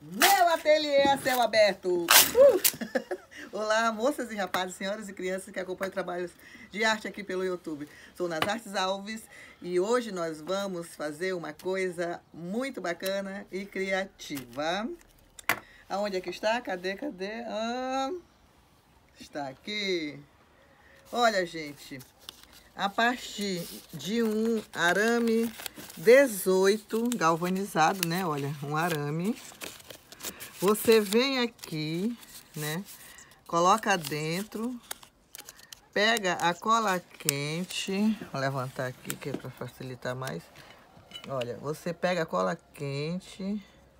Meu ateliê a céu aberto! Olá, moças e rapazes, senhoras e crianças que acompanham trabalhos de arte aqui pelo YouTube. Sou Nas Artes Alves e hoje nós vamos fazer uma coisa muito bacana e criativa. Aonde é que está? Cadê? Está aqui. Olha, gente, a partir de um arame 18 galvanizado, né? Olha, um arame. Você vem aqui, né? Coloca dentro, pega a cola quente, vou levantar aqui que é para facilitar mais. Olha, você pega a cola quente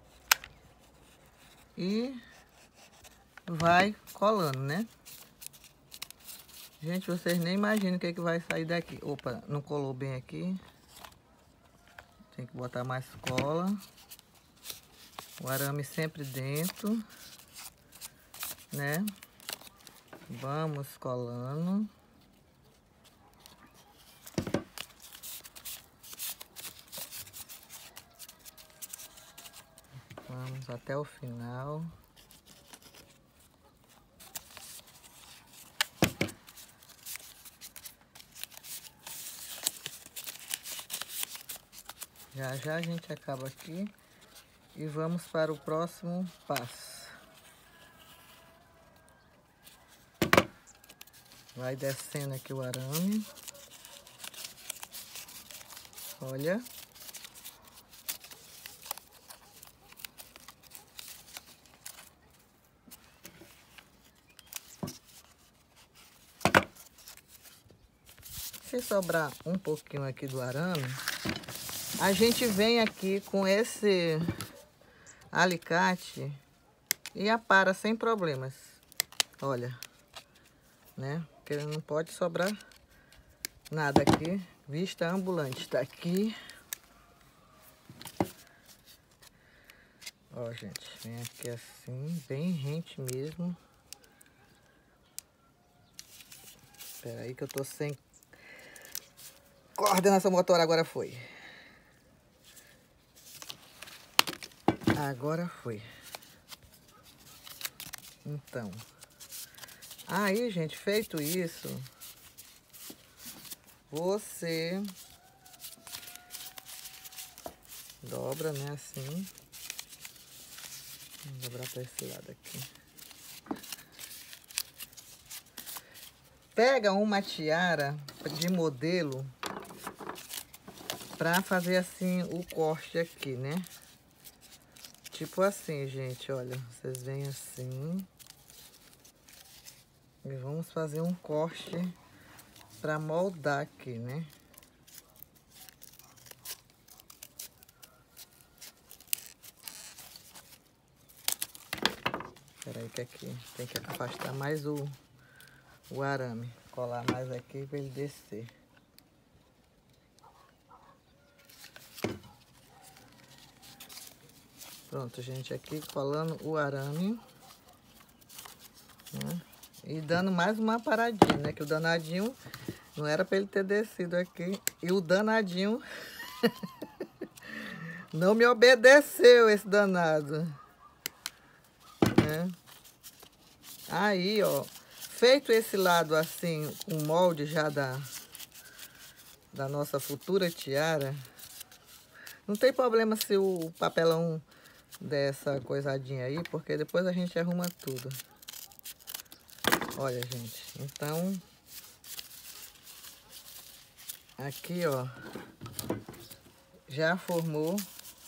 e vai colando, né? Gente, vocês nem imaginam o que vai sair daqui. Opa, não colou bem aqui. Tem que botar mais cola. O arame sempre dentro, né? Vamos colando. Vamos até o final. Já já a gente acaba aqui e vamos para o próximo passo. Vai descendo aqui o arame. Olha. Se sobrar um pouquinho aqui do arame, a gente vem aqui com esse alicate e apara sem problemas. Olha, né? Porque não pode sobrar nada aqui. Vista ambulante tá aqui. Ó, gente, vem aqui assim, bem rente mesmo. Espera aí que eu tô sem coordenação motora, agora foi. Agora foi. Então, aí, gente, feito isso, você dobra, né, assim. Vou dobrar para esse lado aqui. Pega uma tiara de modelo para fazer assim o corte aqui, né? Tipo assim, gente, olha, vocês vêm assim. E vamos fazer um corte para moldar aqui, né? Espera aí que aqui tem que afastar mais o arame. Colar mais aqui para ele descer. Pronto, gente, aqui colando o arame, né? E dando mais uma paradinha, né? Que o danadinho não era para ele ter descido aqui. E o danadinho não me obedeceu, esse danado, né? Aí, ó, feito esse lado assim, com o molde já da nossa futura tiara, não tem problema se o papelão dessa coisadinha aí, porque depois a gente arruma tudo. Olha, gente, então aqui, ó, já formou,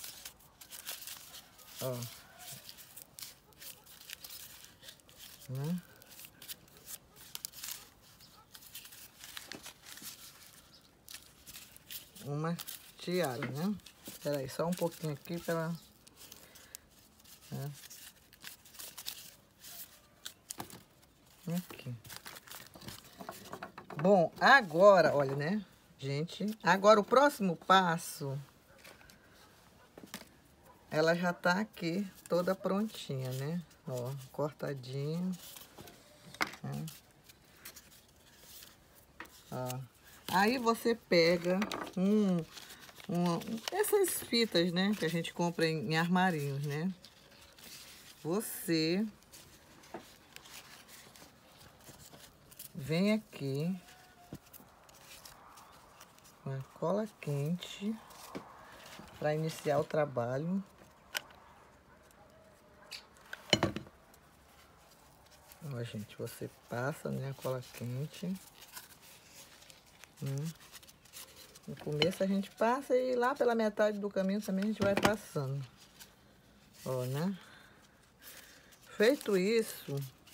ó, né? Uma tiara, né? Espera aí, só um pouquinho aqui para... Né? Aqui. Bom, agora, olha, né, gente? Agora o próximo passo, ela já tá aqui toda prontinha, né? Ó, cortadinho. Né? Ó. Aí você pega essas fitas, né, que a gente compra em armarinhos, né? você vem aqui com a cola quente para iniciar o trabalho. Ó, gente, você passa, né, a cola quente. No começo a gente passa e lá pela metade do caminho também a gente vai passando. Ó, né? Feito isso,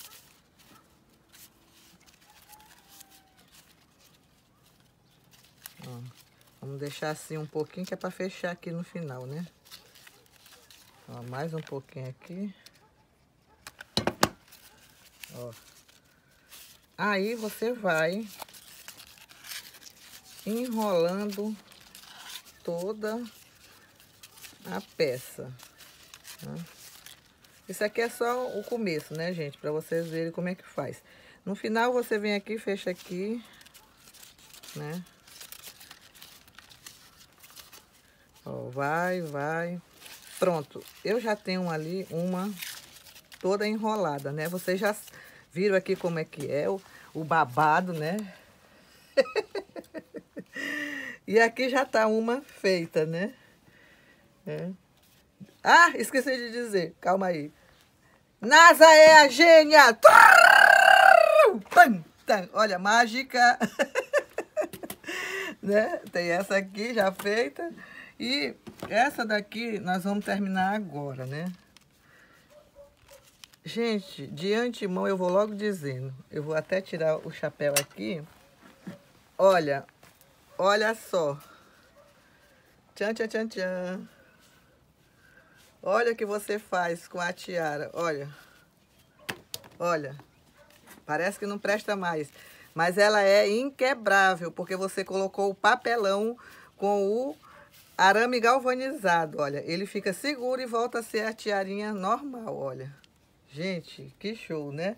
ó, vamos deixar assim um pouquinho que é para fechar aqui no final, né? Ó, mais um pouquinho aqui. Ó. Aí você vai enrolando toda a peça, né? Isso aqui é só o começo, né, gente? Para vocês verem como é que faz. No final você vem aqui, fecha aqui, né? Ó, vai. Pronto. Eu já tenho ali uma toda enrolada, né? Vocês já viram aqui como é que é o babado, né? E aqui já tá uma feita, né? É. Ah, esqueci de dizer. Calma aí. NASA é a gênia! Olha, mágica! Né? Tem essa aqui já feita. E essa daqui nós vamos terminar agora, né? Gente, de antemão eu vou logo dizendo. Eu vou até tirar o chapéu aqui. Olha, olha só. Tchan, tchan, tchan, tchan. Olha o que você faz com a tiara. Olha. Olha. Parece que não presta mais. Mas ela é inquebrável, porque você colocou o papelão com o arame galvanizado. Olha, ele fica seguro e volta a ser a tiarinha normal, olha. Gente, que show, né?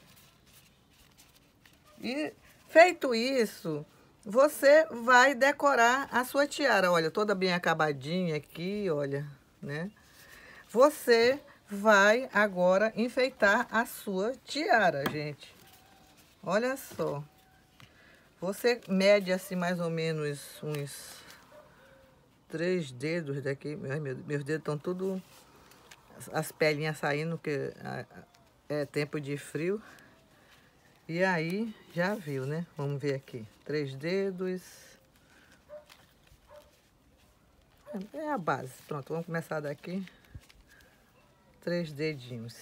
E feito isso, você vai decorar a sua tiara. Olha, toda bem acabadinha aqui, olha, né? Você vai agora enfeitar a sua tiara, gente. Olha só. Você mede assim mais ou menos uns 3 dedos daqui. Ai, meus dedos estão tudo... As pelinhas saindo, que é tempo de frio. E aí, já viu, né? Vamos ver aqui. 3 dedos. É a base. Pronto, vamos começar daqui. 3 dedinhos.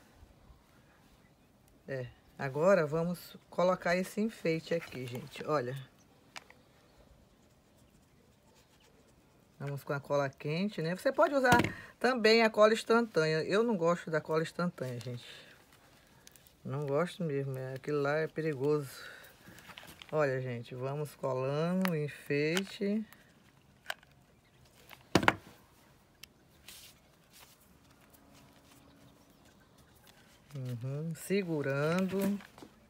É. Agora vamos colocar esse enfeite aqui, gente. Olha. Vamos com a cola quente, né? Você pode usar também a cola instantânea. Eu não gosto da cola instantânea, gente. Não gosto mesmo. Aquilo lá é perigoso. Olha, gente, vamos colando o enfeite. Segurando.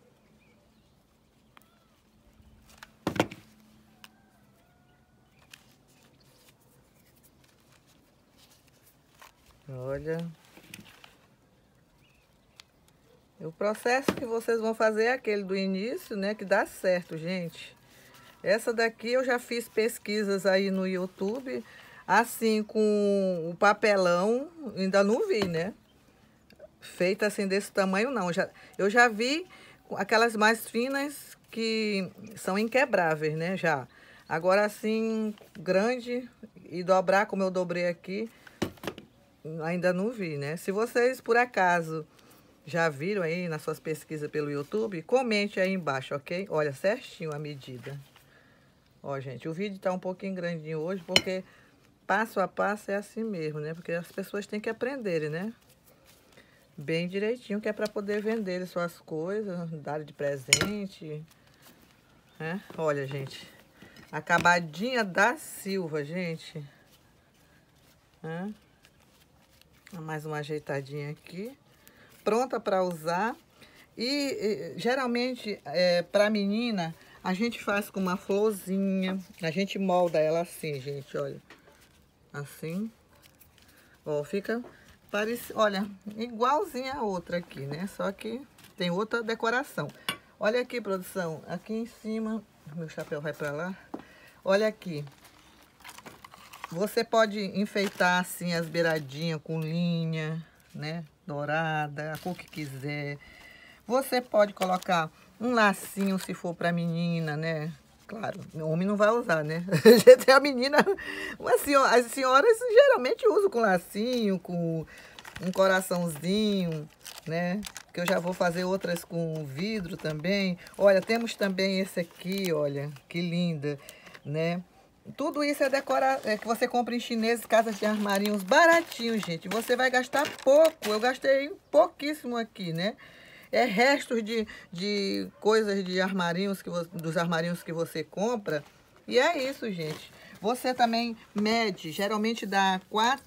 Olha. O processo que vocês vão fazer é aquele do início, né? Que dá certo, gente. Essa daqui eu já fiz pesquisas aí no YouTube. Assim, com o papelão, ainda não vi, né? Feita assim desse tamanho, não. Eu já vi aquelas mais finas que são inquebráveis, né? Já. Agora, assim, grande e dobrar como eu dobrei aqui, ainda não vi, né? Se vocês, por acaso, já viram aí nas suas pesquisas pelo YouTube, comente aí embaixo, ok? Olha, certinho a medida. Ó, gente, o vídeo tá um pouquinho grandinho hoje, porque passo a passo é assim mesmo, né? Porque as pessoas têm que aprenderem, né? Bem direitinho, que é para poder vender suas coisas, dar de presente, né? Olha, gente, acabadinha da Silva, gente. Né? Mais uma ajeitadinha aqui. Pronta para usar. E geralmente, para menina, a gente faz com uma florzinha. A gente molda ela assim, gente, olha. Assim. Ó, fica Parece, olha, igualzinha a outra aqui, né? Só que tem outra decoração. Olha aqui, produção. Aqui em cima, meu chapéu vai pra lá. Olha aqui. Você pode enfeitar assim as beiradinhas com linha, né? Dourada, a cor que quiser. Você pode colocar um lacinho se for pra menina, né? Claro, o homem não vai usar, né? A menina, as senhoras geralmente usam com lacinho, com um coraçãozinho, né? Que eu já vou fazer outras com vidro também. Olha, temos também esse aqui, olha, que linda, né? Tudo isso é que você compra em chineses, casas de armarinhos baratinhos, gente. Você vai gastar pouco. Eu gastei pouquíssimo aqui, né? É restos de coisas de armarinhos, dos armarinhos que você compra. E é isso, gente. Você também mede, geralmente dá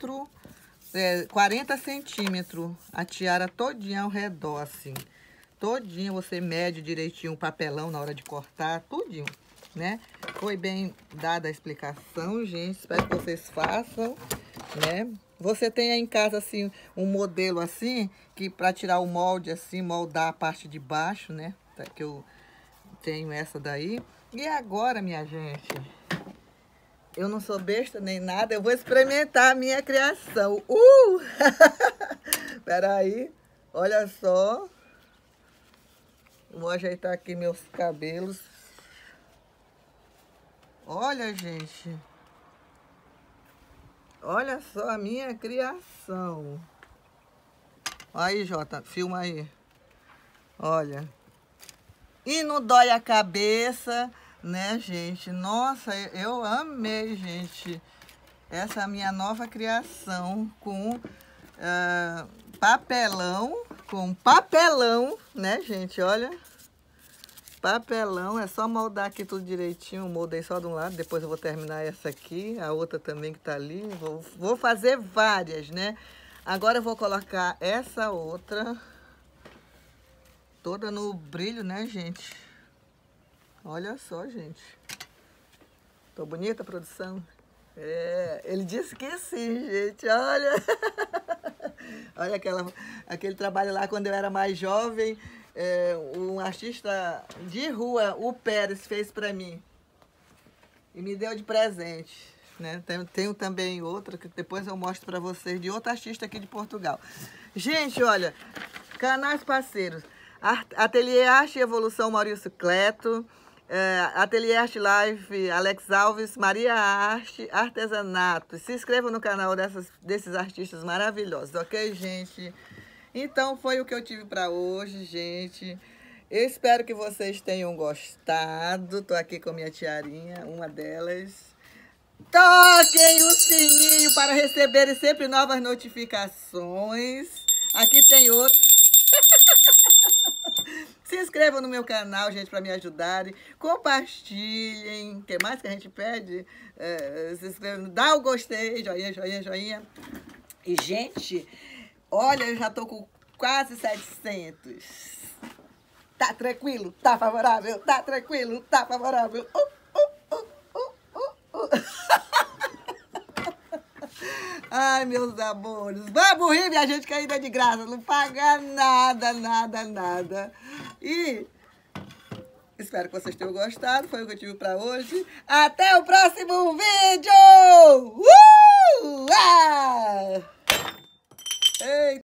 40 centímetros a tiara todinha ao redor, assim. Todinha você mede direitinho o papelão na hora de cortar, tudinho, né? Foi bem dada a explicação, gente. Espero que vocês façam, né? Você tem aí em casa, assim, um modelo assim, que para tirar o molde, assim, moldar a parte de baixo, né? Que eu tenho essa daí. E agora, minha gente, eu não sou besta nem nada, eu vou experimentar a minha criação. Peraí, olha só. Vou ajeitar aqui meus cabelos. Olha, gente. Olha só a minha criação. Aí, Jota, filma aí. Olha. E não dói a cabeça, né, gente? Nossa, eu amei, gente. Essa é a minha nova criação com papelão. Com papelão, né, gente? Olha. Papelão, é só moldar aqui tudo direitinho. Moldei só de um lado, depois eu vou terminar essa aqui, a outra também que tá ali. Vou fazer várias, né? Agora eu vou colocar essa outra, toda no brilho, né, gente? Olha só, gente. Tô bonita, produção? É, ele disse que sim, gente, olha. Olha aquele trabalho lá quando eu era mais jovem. Um artista de rua, o Pérez, fez para mim e me deu de presente, né? Tenho também outra que depois eu mostro para vocês, de outro artista aqui de Portugal. Gente, olha, canais parceiros: Ateliê Arte e Evolução Maurício Cleto, Ateliê Arte Live Alex Alves, Maria Arte, Artesanato. Se inscrevam no canal desses artistas maravilhosos, ok, gente? Então, foi o que eu tive para hoje, gente. Eu espero que vocês tenham gostado. Tô aqui com minha tiarinha, uma delas. Toquem o sininho para receberem sempre novas notificações. Aqui tem outro. Se inscrevam no meu canal, gente, para me ajudarem. Compartilhem. O que mais que a gente pede? Se inscrevam, dá o gostei, joinha, joinha, joinha. E, gente... Olha, eu já tô com quase 700. Tá tranquilo? Tá favorável? Tá tranquilo? Tá favorável? Ai, meus amores. Vamos rir, minha gente, que ainda é de graça. Não paga nada, nada, nada. E espero que vocês tenham gostado. Foi o que eu tive pra hoje. Até o próximo vídeo! Ei!